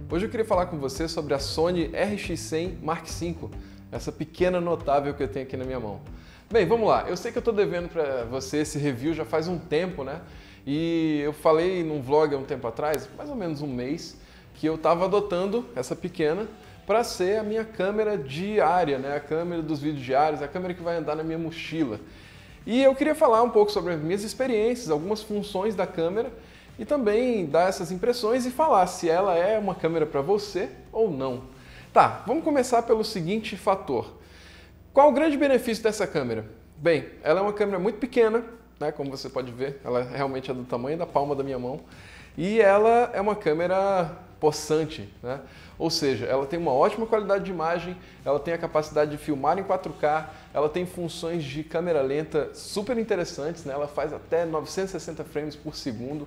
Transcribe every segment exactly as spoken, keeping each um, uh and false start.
Hoje eu queria falar com você sobre a Sony R X cem Mark cinco, essa pequena notável que eu tenho aqui na minha mão. Bem, vamos lá. Eu sei que eu estou devendo para você esse review já faz um tempo, né? E eu falei num vlog há um tempo atrás, mais ou menos um mês, que eu estava adotando essa pequena para ser a minha câmera diária, né? A câmera dos vídeos diários, a câmera que vai andar na minha mochila. E eu queria falar um pouco sobre as minhas experiências, algumas funções da câmera e também dar essas impressões e falar se ela é uma câmera para você ou não. Tá, vamos começar pelo seguinte fator. Qual o grande benefício dessa câmera? Bem, ela é uma câmera muito pequena, né, como você pode ver, ela realmente é do tamanho da palma da minha mão, e ela é uma câmera possante, né? Ou seja, ela tem uma ótima qualidade de imagem, ela tem a capacidade de filmar em quatro K, ela tem funções de câmera lenta super interessantes, né? Ela faz até novecentos e sessenta frames por segundo,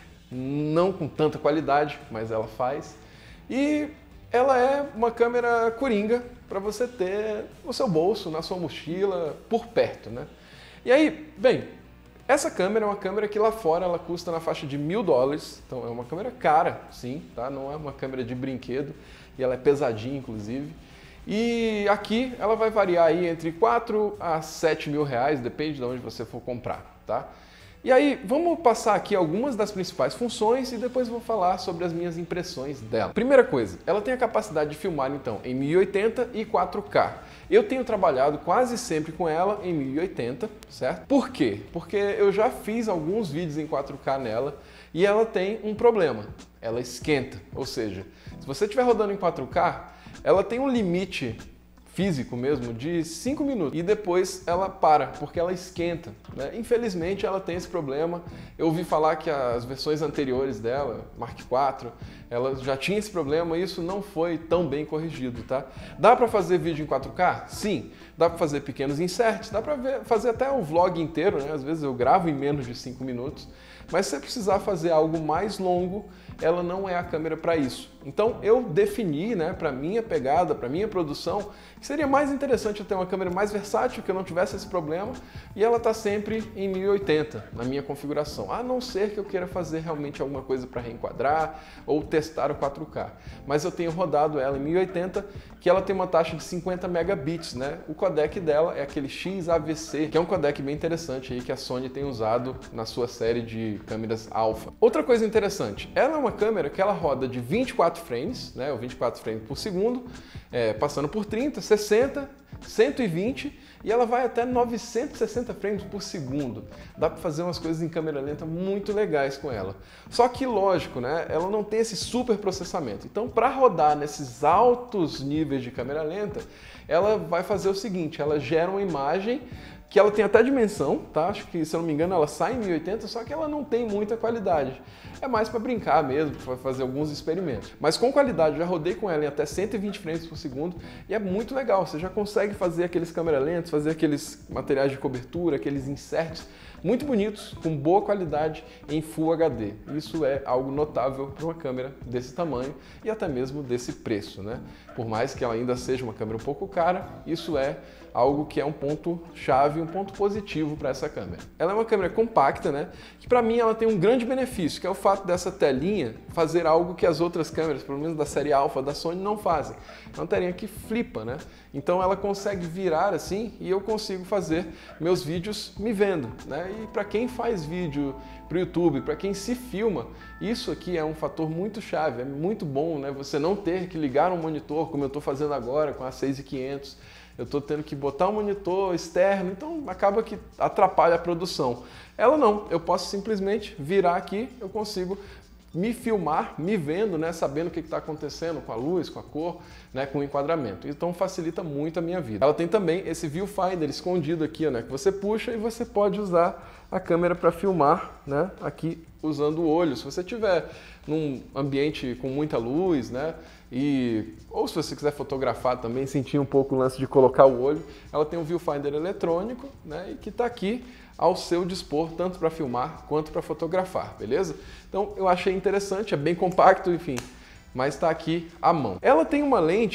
não com tanta qualidade, mas ela faz. E ela é uma câmera coringa para você ter no seu bolso, na sua mochila, por perto, né? E aí, bem, essa câmera é uma câmera que lá fora ela custa na faixa de mil dólares, então é uma câmera cara, sim, tá? Não é uma câmera de brinquedo e ela é pesadinha, inclusive. E aqui ela vai variar aí entre quatro a sete mil reais, depende de onde você for comprar, tá? E aí, vamos passar aqui algumas das principais funções e depois vou falar sobre as minhas impressões dela. Primeira coisa, ela tem a capacidade de filmar então em mil e oitenta e quatro K. Eu tenho trabalhado quase sempre com ela em mil e oitenta, certo? Por quê? Porque eu já fiz alguns vídeos em quatro K nela e ela tem um problema, ela esquenta. Ou seja, se você estiver rodando em quatro K, ela tem um limite físico mesmo de cinco minutos e depois ela para, porque ela esquenta, né? Infelizmente ela tem esse problema. Eu ouvi falar que as versões anteriores dela, Mark quatro, ela já tinha esse problema e isso não foi tão bem corrigido, tá? Dá para fazer vídeo em quatro K? Sim. Dá para fazer pequenos inserts, dá para fazer até um vlog inteiro, né? Às vezes eu gravo em menos de cinco minutos, mas se você precisar fazer algo mais longo, ela não é a câmera para isso. Então eu defini, né, para minha pegada, para minha produção, que seria mais interessante eu ter uma câmera mais versátil, que eu não tivesse esse problema, e ela está sempre em mil e oitenta na minha configuração, a não ser que eu queira fazer realmente alguma coisa para reenquadrar ou testar o quatro K. Mas eu tenho rodado ela em mil e oitenta, que ela tem uma taxa de cinquenta megabits, né? O codec dela é aquele X A V C, que é um codec bem interessante aí que a Sony tem usado na sua série de câmeras alfa. Outra coisa interessante, ela é uma câmera que ela roda de vinte e quatro frames, né, ou vinte e quatro frames por segundo, é, passando por trinta, sessenta, cento e vinte e ela vai até novecentos e sessenta frames por segundo. Dá para fazer umas coisas em câmera lenta muito legais com ela. Só que, lógico, né, ela não tem esse super processamento. Então, para rodar nesses altos níveis de câmera lenta, ela vai fazer o seguinte, ela gera uma imagem que ela tem até dimensão, tá? Acho que, se eu não me engano, ela sai em mil e oitenta, só que ela não tem muita qualidade. É mais para brincar mesmo, para fazer alguns experimentos. Mas com qualidade, eu já rodei com ela em até cento e vinte frames por segundo e é muito legal. Você já consegue fazer aqueles câmera lentos, fazer aqueles materiais de cobertura, aqueles inserts muito bonitos, com boa qualidade em Full H D. Isso é algo notável para uma câmera desse tamanho e até mesmo desse preço, né? Por mais que ela ainda seja uma câmera um pouco cara, isso é algo que é um ponto chave, um ponto positivo para essa câmera. Ela é uma câmera compacta, né? Que para mim ela tem um grande benefício, que é o fato dessa telinha fazer algo que as outras câmeras, pelo menos da série alfa da Sony, não fazem. É uma telinha que flipa, né? Então ela consegue virar assim e eu consigo fazer meus vídeos me vendo, né? E para quem faz vídeo para o YouTube, para quem se filma, isso aqui é um fator muito chave, é muito bom, né? Você não ter que ligar um monitor, como eu estou fazendo agora com a seis mil e quinhentos, eu estou tendo que botar um monitor externo, então acaba que atrapalha a produção. Ela não, eu posso simplesmente virar aqui, eu consigo me filmar, me vendo, né, sabendo o que está acontecendo com a luz, com a cor, né, com o enquadramento. Então facilita muito a minha vida. Ela tem também esse viewfinder escondido aqui, né, que você puxa e você pode usar a câmera para filmar, né, aqui usando o olho. Se você tiver num ambiente com muita luz, né, e ou se você quiser fotografar também, sentir um pouco o lance de colocar o olho, ela tem um viewfinder eletrônico, né, e que está aqui ao seu dispor, tanto para filmar quanto para fotografar, beleza? Então eu achei interessante, é bem compacto, enfim, mas está aqui à mão. Ela tem uma lente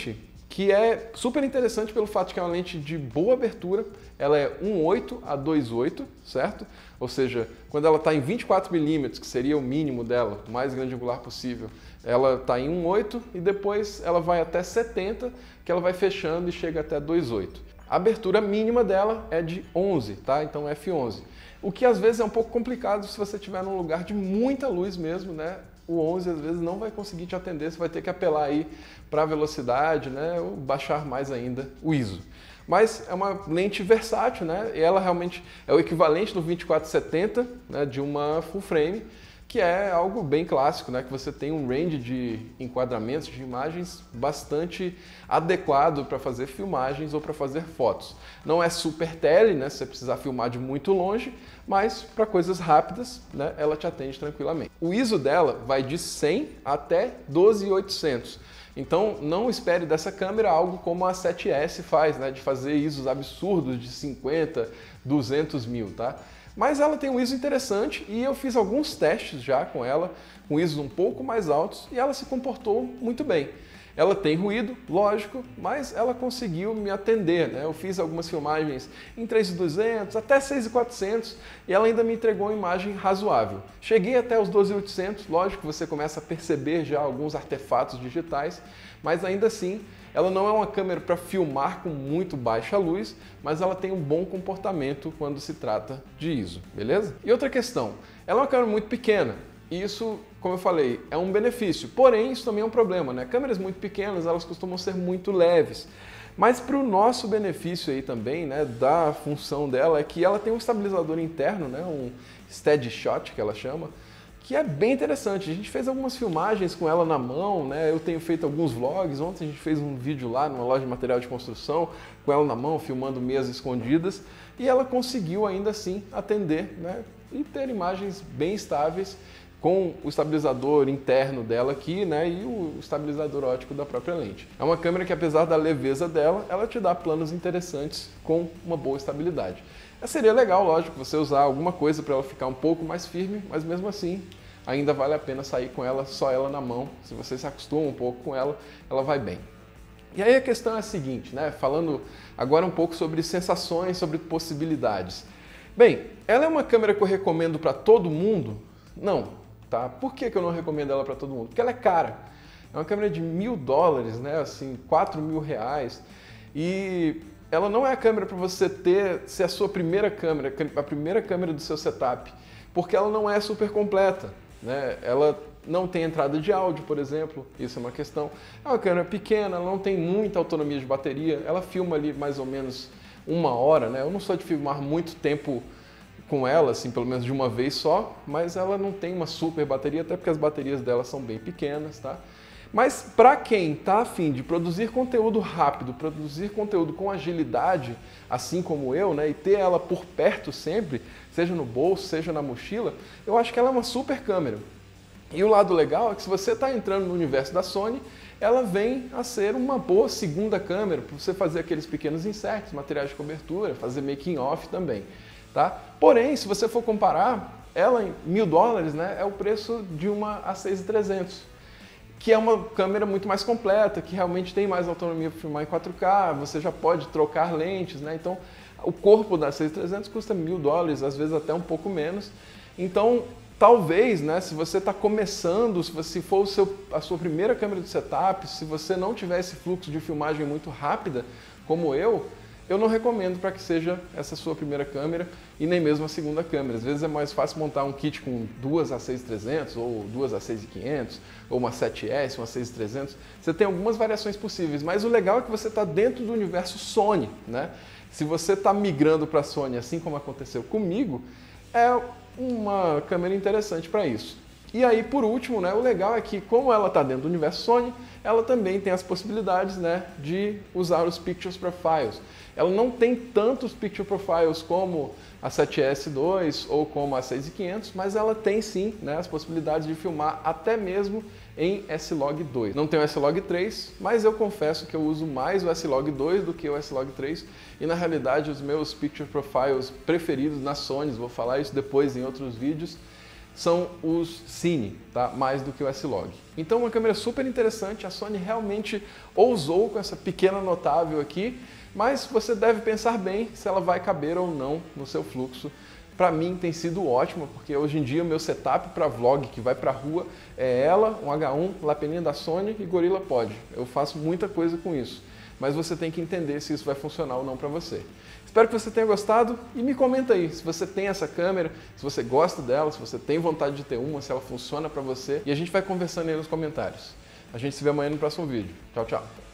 que é super interessante pelo fato de que é uma lente de boa abertura, ela é um ponto oito a dois ponto oito, certo? Ou seja, quando ela está em vinte e quatro milímetros, que seria o mínimo dela, o mais grande angular possível, ela está em um ponto oito e depois ela vai até setenta, que ela vai fechando e chega até dois ponto oito. A abertura mínima dela é de onze, tá? Então F onze. O que às vezes é um pouco complicado se você estiver num lugar de muita luz mesmo, né? O onze às vezes não vai conseguir te atender, você vai ter que apelar aí para a velocidade, né? Ou baixar mais ainda o I S O. Mas é uma lente versátil, né? E ela realmente é o equivalente do vinte e quatro setenta, né? De uma full frame, que é algo bem clássico, né? Que você tem um range de enquadramentos de imagens bastante adequado para fazer filmagens ou para fazer fotos. Não é super tele, né? Se você precisar filmar de muito longe, mas para coisas rápidas, né? Ela te atende tranquilamente. O I S O dela vai de cem até doze mil e oitocentos. Então não espere dessa câmera algo como a sete S faz, né? De fazer I S Os absurdos de cinquenta, duzentos mil, tá? Mas ela tem um I S O interessante e eu fiz alguns testes já com ela, com I S Os um pouco mais altos, e ela se comportou muito bem. Ela tem ruído, lógico, mas ela conseguiu me atender, né? Eu fiz algumas filmagens em três mil e duzentos até seis mil e quatrocentos e ela ainda me entregou uma imagem razoável. Cheguei até os doze mil e oitocentos, lógico que você começa a perceber já alguns artefatos digitais, mas ainda assim ela não é uma câmera para filmar com muito baixa luz, mas ela tem um bom comportamento quando se trata de I S O, beleza? E outra questão, ela é uma câmera muito pequena. Isso, como eu falei, é um benefício, porém isso também é um problema, né? Câmeras muito pequenas, elas costumam ser muito leves. Mas para o nosso benefício aí também, né, da função dela, é que ela tem um estabilizador interno, né, um steady shot que ela chama, que é bem interessante. A gente fez algumas filmagens com ela na mão, né? Eu tenho feito alguns vlogs, ontem a gente fez um vídeo lá numa loja de material de construção, com ela na mão, filmando mesas escondidas, e ela conseguiu ainda assim atender, né, e ter imagens bem estáveis, com o estabilizador interno dela aqui, né, e o estabilizador óptico da própria lente. É uma câmera que, apesar da leveza dela, ela te dá planos interessantes com uma boa estabilidade. Seria legal, lógico, você usar alguma coisa para ela ficar um pouco mais firme, mas mesmo assim, ainda vale a pena sair com ela, só ela na mão. Se você se acostuma um pouco com ela, ela vai bem. E aí a questão é a seguinte, né, falando agora um pouco sobre sensações, sobre possibilidades. Bem, ela é uma câmera que eu recomendo para todo mundo? Não. Tá? Por que que eu não recomendo ela para todo mundo? Porque ela é cara. É uma câmera de mil dólares, né? Assim, quatro mil reais. E ela não é a câmera para você ter, ser a sua primeira câmera, a primeira câmera do seu setup, porque ela não é super completa, né? Ela não tem entrada de áudio, por exemplo, isso é uma questão. É uma câmera pequena, ela não tem muita autonomia de bateria, ela filma ali mais ou menos uma hora, né? Eu não sou de filmar muito tempo com ela, assim, pelo menos de uma vez só, mas ela não tem uma super bateria, até porque as baterias dela são bem pequenas, tá? Mas para quem está a fim de produzir conteúdo rápido, produzir conteúdo com agilidade, assim como eu, né, e ter ela por perto sempre, seja no bolso, seja na mochila, eu acho que ela é uma super câmera. E o lado legal é que se você está entrando no universo da Sony, ela vem a ser uma boa segunda câmera, para você fazer aqueles pequenos inserts, materiais de cobertura, fazer making off também. Tá? Porém, se você for comparar, ela em mil dólares, né, é o preço de uma A seis mil e trezentos, que é uma câmera muito mais completa, que realmente tem mais autonomia para filmar em quatro K, você já pode trocar lentes, né? Então o corpo da A seis mil e trezentos custa mil dólares, às vezes até um pouco menos. Então talvez, né, se você está começando, se você for o seu, a sua primeira câmera de setup, se você não tiver esse fluxo de filmagem muito rápida, como eu, eu não recomendo para que seja essa sua primeira câmera e nem mesmo a segunda câmera. Às vezes é mais fácil montar um kit com duas A seis mil e trezentos ou duas A seis mil e quinhentos ou uma sete S, uma seis mil e trezentos. Você tem algumas variações possíveis, mas o legal é que você está dentro do universo Sony, né? Se você está migrando para a Sony, assim como aconteceu comigo, é uma câmera interessante para isso. E aí, por último, né, o legal é que, como ela está dentro do universo Sony, ela também tem as possibilidades, né, de usar os Picture Profiles. Ela não tem tantos Picture Profiles como a sete S dois ou como a seis mil e quinhentos, mas ela tem sim, né, as possibilidades de filmar até mesmo em S log dois. Não tem o S log três, mas eu confesso que eu uso mais o S log dois do que o S log três, e na realidade os meus Picture Profiles preferidos na Sony, vou falar isso depois em outros vídeos, são os Cine, tá? Mais do que o S-Log. Então uma câmera super interessante, a Sony realmente ousou com essa pequena notável aqui, mas você deve pensar bem se ela vai caber ou não no seu fluxo. Para mim tem sido ótimo, porque hoje em dia o meu setup para vlog que vai para a rua é ela, um H um, lapelinha da Sony e GorillaPod. Eu faço muita coisa com isso, mas você tem que entender se isso vai funcionar ou não para você. Espero que você tenha gostado e me comenta aí se você tem essa câmera, se você gosta dela, se você tem vontade de ter uma, se ela funciona para você, e a gente vai conversando aí nos comentários. A gente se vê amanhã no próximo vídeo. Tchau, tchau!